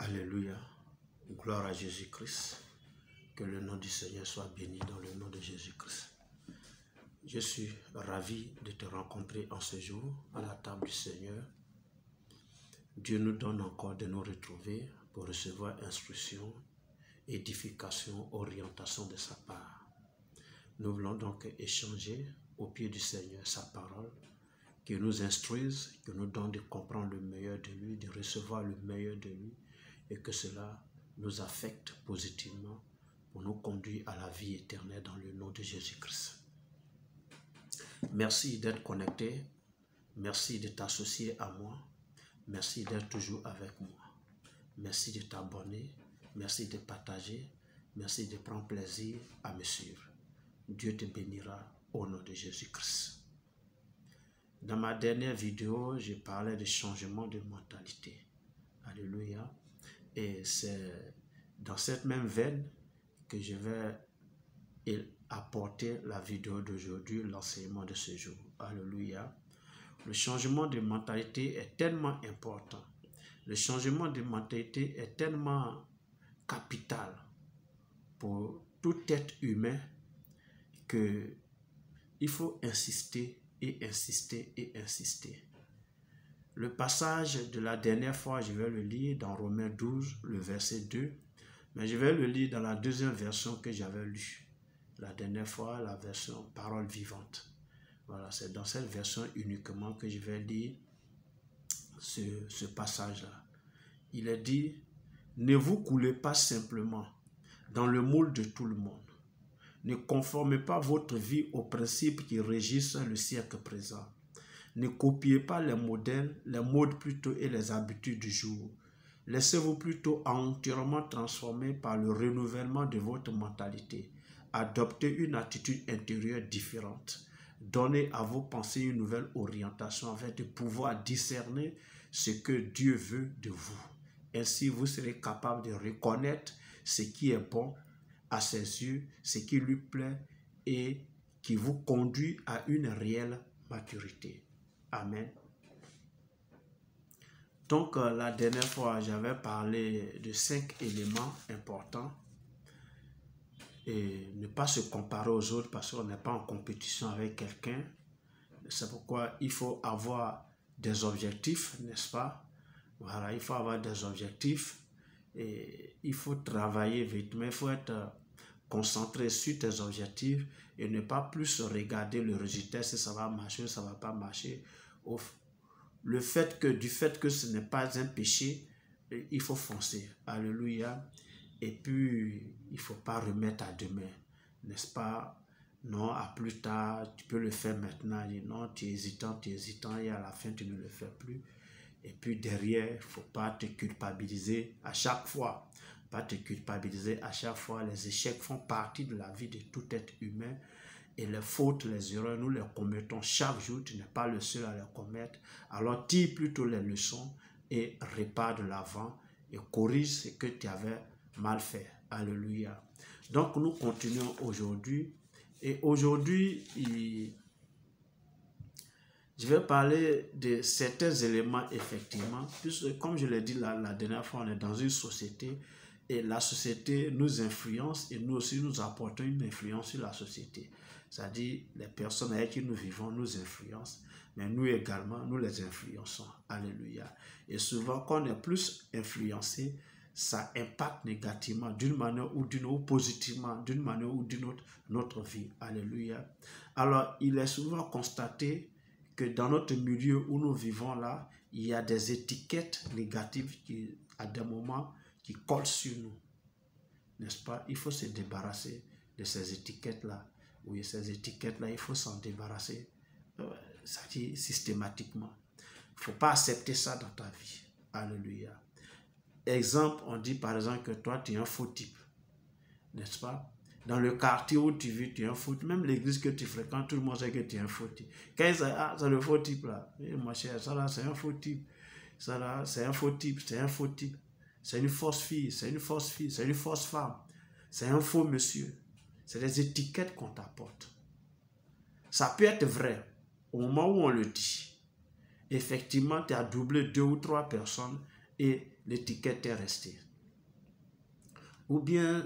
Alléluia. Gloire à Jésus-Christ. Que le nom du Seigneur soit béni dans le nom de Jésus-Christ. Je suis ravi de te rencontrer en ce jour à la table du Seigneur. Dieu nous donne encore de nous retrouver pour recevoir instruction, édification, orientation de sa part. Nous voulons donc échanger au pied du Seigneur sa parole, qui nous instruise, qui nous donne de comprendre le meilleur de lui, de recevoir le meilleur de lui, et que cela nous affecte positivement pour nous conduire à la vie éternelle dans le nom de Jésus-Christ. Merci d'être connecté, merci de t'associer à moi, merci d'être toujours avec moi, merci de t'abonner, merci de partager, merci de prendre plaisir à me suivre. Dieu te bénira au nom de Jésus-Christ. Dans ma dernière vidéo, je parlais de changement de mentalité. Alléluia. Et c'est dans cette même veine que je vais apporter la vidéo d'aujourd'hui, l'enseignement de ce jour. Alléluia. Le changement de mentalité est tellement important. Le changement de mentalité est tellement capital pour tout être humain que il faut insister et insister et insister. Le passage de la dernière fois, je vais le lire dans Romains 12, le verset 2, mais je vais le lire dans la deuxième version que j'avais lue. La dernière fois, la version parole vivante. Voilà, c'est dans cette version uniquement que je vais lire ce passage-là. Il est dit, ne vous coulez pas simplement dans le moule de tout le monde. Ne conformez pas votre vie aux principes qui régissent le siècle présent. Ne copiez pas les modèles, les modes plutôt et les habitudes du jour. Laissez-vous plutôt entièrement transformer par le renouvellement de votre mentalité. Adoptez une attitude intérieure différente. Donnez à vos pensées une nouvelle orientation afin de pouvoir discerner ce que Dieu veut de vous. Ainsi, vous serez capable de reconnaître ce qui est bon à ses yeux, ce qui lui plaît et qui vous conduit à une réelle maturité. Amen. Donc, la dernière fois, j'avais parlé de 5 éléments importants et ne pas se comparer aux autres parce qu'on n'est pas en compétition avec quelqu'un. C'est pourquoi il faut avoir des objectifs, n'est-ce pas? Voilà, il faut avoir des objectifs et il faut travailler vite, mais il faut être concentré sur tes objectifs et ne pas plus regarder le résultat, si ça va marcher ou ça ne va pas marcher. Du fait que ce n'est pas un péché, il faut foncer. Alléluia. Et puis, il ne faut pas remettre à demain. N'est-ce pas? Non, à plus tard, tu peux le faire maintenant. Non, tu es hésitant, et à la fin, tu ne le fais plus. Et puis derrière, il ne faut pas te culpabiliser à chaque fois. Pas te culpabiliser à chaque fois. Les échecs font partie de la vie de tout être humain. Et les fautes, les erreurs, nous les commettons chaque jour. Tu n'es pas le seul à les commettre. Alors tire plutôt les leçons et repars de l'avant et corrige ce que tu avais mal fait. Alléluia. Donc nous continuons aujourd'hui. Et aujourd'hui, je vais parler de certains éléments effectivement. Puisque comme je l'ai dit la dernière fois, on est dans une société. Et la société nous influence et nous aussi nous apportons une influence sur la société. C'est-à-dire les personnes avec qui nous vivons nous influencent, mais nous également, nous les influençons. Alléluia. Et souvent, quand on est plus influencé, ça impacte négativement d'une manière ou d'une autre, positivement d'une manière ou d'une autre, notre vie. Alléluia. Alors, il est souvent constaté que dans notre milieu où nous vivons là, il y a des étiquettes négatives qui, à des moments, qui collent sur nous. N'est-ce pas? Il faut se débarrasser de ces étiquettes-là. Oui, ces étiquettes-là, il faut s'en débarrasser. Ça dit systématiquement. Il ne faut pas accepter ça dans ta vie. Alléluia. Exemple, on dit par exemple que toi, tu es un faux type. N'est-ce pas? Dans le quartier où tu vis, tu es un faux type. Même l'église que tu fréquentes, tout le monde sait que tu es un faux type. Quand ils disent, ah, c'est le faux type là. Et mon cher, ça là, c'est un faux type. Ça là, c'est un faux type, c'est un faux type. C'est une fausse fille, c'est une fausse fille, c'est une fausse femme. C'est un faux monsieur. C'est des étiquettes qu'on t'apporte. Ça peut être vrai au moment où on le dit. Effectivement, tu as doublé 2 ou 3 personnes et l'étiquette est restée. Ou bien,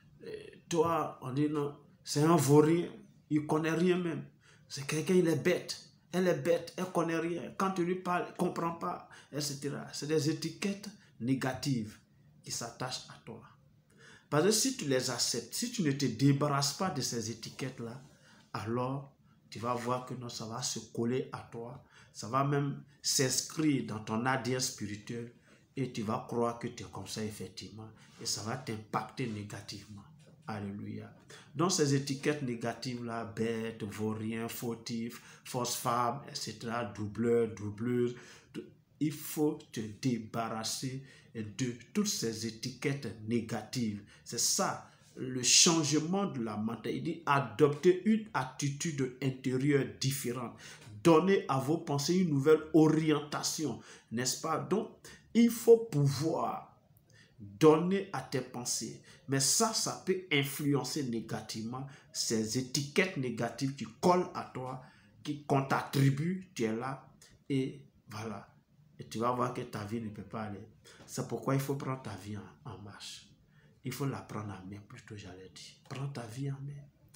toi, on dit non, c'est un vaurien, il ne connaît rien même. C'est quelqu'un, il est bête. Elle est bête, elle ne connaît rien. Quand tu lui parles, elle ne comprend pas, etc. C'est des étiquettes négatives qui s'attachent à toi. Parce que si tu les acceptes, si tu ne te débarrasses pas de ces étiquettes-là, alors tu vas voir que non, ça va se coller à toi. Ça va même s'inscrire dans ton ADN spirituel et tu vas croire que tu es comme ça effectivement. Et ça va t'impacter négativement. Alléluia. Donc ces étiquettes négatives-là, bête, vaurien, fautif, fausse femme, etc., doubleur, doubleuse, il faut te débarrasser de toutes ces étiquettes négatives. C'est ça, le changement de la mentalité. Il dit adopter une attitude intérieure différente. Donnez à vos pensées une nouvelle orientation, n'est-ce pas? Donc, il faut pouvoir donner à tes pensées. Mais ça peut influencer négativement ces étiquettes négatives qui collent à toi, qu'on t'attribue, tu es là, et voilà. Et tu vas voir que ta vie ne peut pas aller. C'est pourquoi il faut prendre ta vie en marche. Il faut la prendre en main, plutôt j'allais dire. Prends ta vie en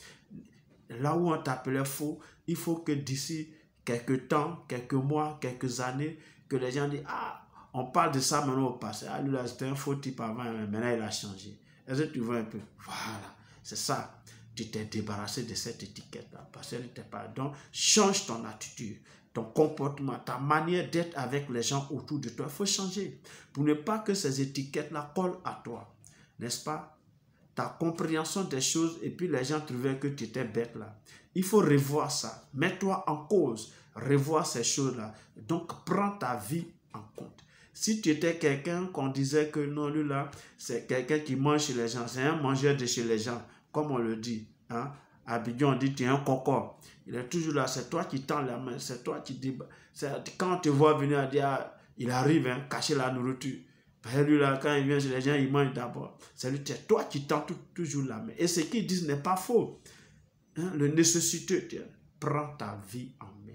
main. Là où on t'appelait faux, il faut que d'ici quelques temps, quelques mois, quelques années, que les gens disent, ah, on parle de ça maintenant au passé. Ah, lui là, c'était un faux type avant, mais maintenant il a changé. Est-ce que tu vois un peu? Voilà, c'est ça. Tu t'es débarrassé de cette étiquette-là, parce qu'elle n'était pas. Donc, change ton attitude, ton comportement, ta manière d'être avec les gens autour de toi. Il faut changer pour ne pas que ces étiquettes-là collent à toi. N'est-ce pas? Ta compréhension des choses, et puis les gens trouvaient que tu étais bête là. Il faut revoir ça. Mets-toi en cause. Revoir ces choses-là. Donc, prends ta vie en compte. Si tu étais quelqu'un qu'on disait que non, lui là, c'est quelqu'un qui mange chez les gens, c'est un mangeur de chez les gens, comme on le dit. Hein? À Abidjan, on dit tu es un coco. Il est toujours là, c'est toi qui tends la main, c'est toi qui débat. Quand on te voit venir, on dit, ah, il arrive, hein, cacher la nourriture. Lui là, quand il vient chez les gens, il mange d'abord. C'est toi qui tends toujours la main. Et ce qu'ils disent n'est pas faux. Hein? Le nécessiteux, prends ta vie en main.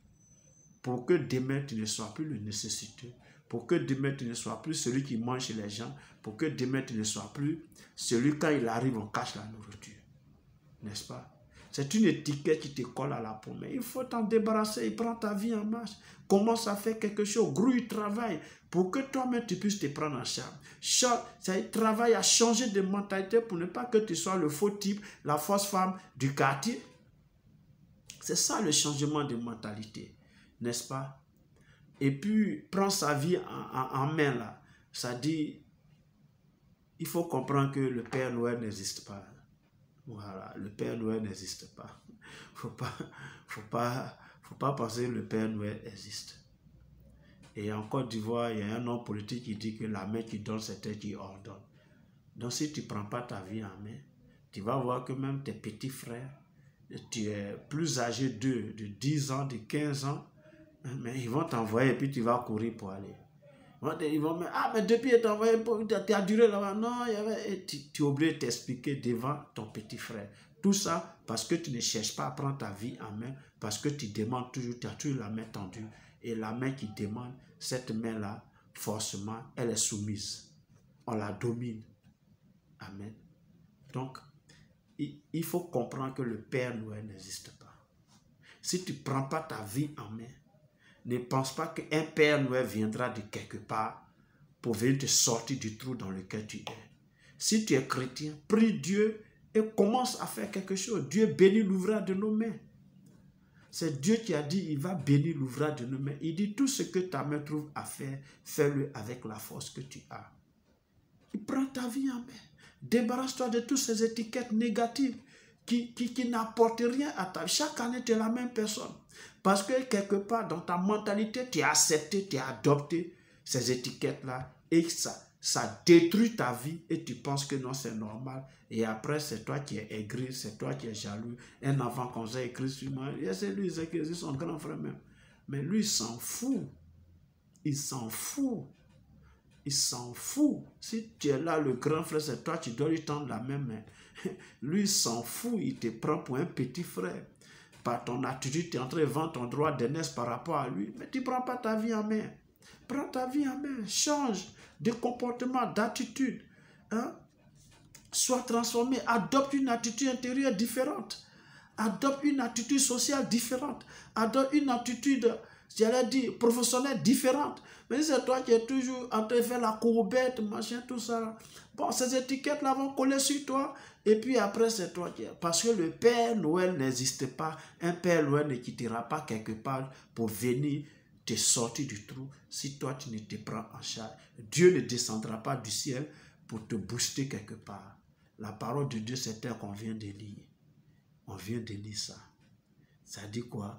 Pour que demain, tu ne sois plus le nécessiteux. Pour que demain, tu ne sois plus celui qui mange chez les gens. Pour que demain, tu ne sois plus celui, quand il arrive, on cache la nourriture. N'est-ce pas? C'est une étiquette qui te colle à la peau. Mais il faut t'en débarrasser. Prends ta vie en marche. Commence à faire quelque chose. Grouille, travaille. Pour que toi-même, tu puisses te prendre en charge. Travaille à changer de mentalité pour ne pas que tu sois le faux type, la fausse femme du quartier. C'est ça le changement de mentalité. N'est-ce pas? Et puis, prends sa vie en main là. Ça dit, il faut comprendre que le Père Noël n'existe pas. Voilà, le Père Noël n'existe pas. Faut pas penser que le Père Noël existe. Et en Côte d'Ivoire, il y a un homme politique qui dit que la main qui donne, c'est elle qui ordonne. Donc si tu ne prends pas ta vie en main, tu vas voir que même tes petits frères, tu es plus âgé d'eux, de 10 ans, de 15 ans, mais ils vont t'envoyer et puis tu vas courir pour aller. Ils vont me dire, ah, mais depuis tu as envoyé, tu as duré là-bas. Non, tu es obligé de t'expliquer devant ton petit frère. Tout ça parce que tu ne cherches pas à prendre ta vie en main, parce que tu demandes toujours, tu as toujours la main tendue. Et la main qui demande, cette main-là, forcément, elle est soumise. On la domine. Amen. Donc, il faut comprendre que le Père Noël n'existe pas. Si tu ne prends pas ta vie en main, ne pense pas qu'un Père Noël viendra de quelque part pour venir te sortir du trou dans lequel tu es. Si tu es chrétien, prie Dieu et commence à faire quelque chose. Dieu bénit l'ouvrage de nos mains. C'est Dieu qui a dit, il va bénir l'ouvrage de nos mains. Il dit, tout ce que ta main trouve à faire, fais-le avec la force que tu as. Il prend ta vie en main. Débarrasse-toi de toutes ces étiquettes négatives qui n'apportent rien à ta vie. Chaque année, tu es la même personne. Parce que quelque part, dans ta mentalité, tu as accepté, tu as adopté ces étiquettes-là et ça détruit ta vie et tu penses que non, c'est normal. Et après, c'est toi qui es aigri, c'est toi qui es jaloux. Un enfant comme ça écrit sur moi, c'est lui, c'est son grand frère même. Mais lui, il s'en fout. Il s'en fout. Il s'en fout. Si tu es là, le grand frère, c'est toi, tu dois lui tendre la même main. Lui, il s'en fout. Il te prend pour un petit frère. Par ton attitude, tu es en train de vendre ton droit d'aînesse par rapport à lui. Mais tu ne prends pas ta vie en main. Prends ta vie en main. Change de comportement, d'attitude. Hein? Sois transformé. Adopte une attitude intérieure différente. Adopte une attitude sociale différente. Adopte une attitude, j'allais dire, professionnelle différente. Mais si c'est toi qui es toujours en train de faire la courbette, machin, tout ça. Bon, ces étiquettes-là vont coller sur toi. Et puis après, c'est toi qui es. Parce que le Père Noël n'existe pas. Un Père Noël ne quittera pas quelque part pour venir te sortir du trou si toi tu ne te prends en charge. Dieu ne descendra pas du ciel pour te booster quelque part. La parole de Dieu, c'est elle qu'on vient de lire. On vient de lire ça. Ça dit quoi?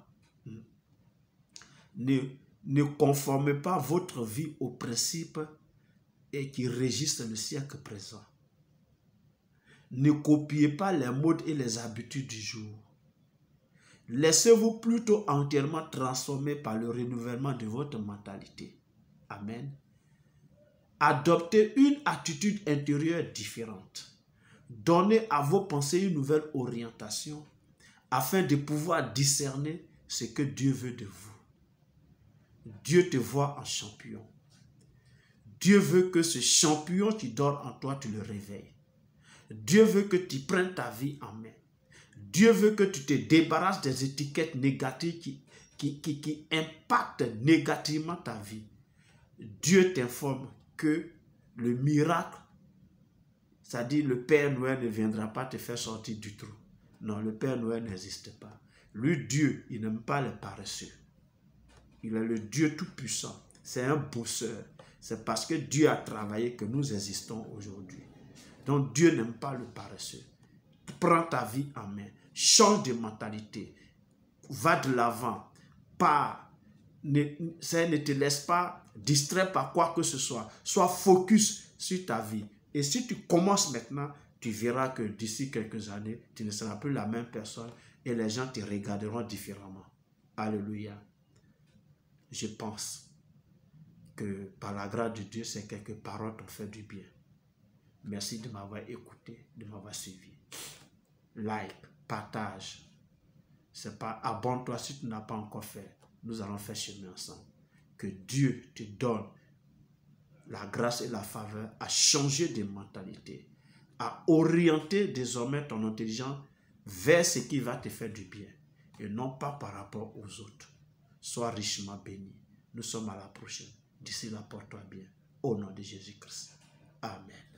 Ne conformez pas votre vie aux principes et qui régissent le siècle présent. Ne copiez pas les modes et les habitudes du jour. Laissez-vous plutôt entièrement transformer par le renouvellement de votre mentalité. Amen. Adoptez une attitude intérieure différente. Donnez à vos pensées une nouvelle orientation afin de pouvoir discerner ce que Dieu veut de vous. Dieu te voit en champion. Dieu veut que ce champion qui dort en toi, tu le réveilles. Dieu veut que tu prennes ta vie en main. Dieu veut que tu te débarrasses des étiquettes négatives qui impactent négativement ta vie. Dieu t'informe que le miracle, c'est-à-dire le Père Noël ne viendra pas te faire sortir du trou. Non, le Père Noël n'existe pas. Lui, Dieu, il n'aime pas les paresseux. Il est le Dieu tout-puissant. C'est un bosseur. C'est parce que Dieu a travaillé que nous existons aujourd'hui. Donc Dieu n'aime pas le paresseux. Prends ta vie en main. Change de mentalité. Va de l'avant. Ne te laisse pas distraire par quoi que ce soit. Sois focus sur ta vie. Et si tu commences maintenant, tu verras que d'ici quelques années, tu ne seras plus la même personne et les gens te regarderont différemment. Alléluia. Je pense que par la grâce de Dieu, ces quelques paroles t'ont fait du bien. Merci de m'avoir écouté, de m'avoir suivi. Like, partage. C'est pas abonne-toi si tu n'as pas encore fait. Nous allons faire chemin ensemble. Que Dieu te donne la grâce et la faveur à changer de mentalité, à orienter désormais ton intelligence vers ce qui va te faire du bien et non pas par rapport aux autres. Sois richement béni. Nous sommes à la prochaine. D'ici là, porte-toi bien. Au nom de Jésus-Christ. Amen.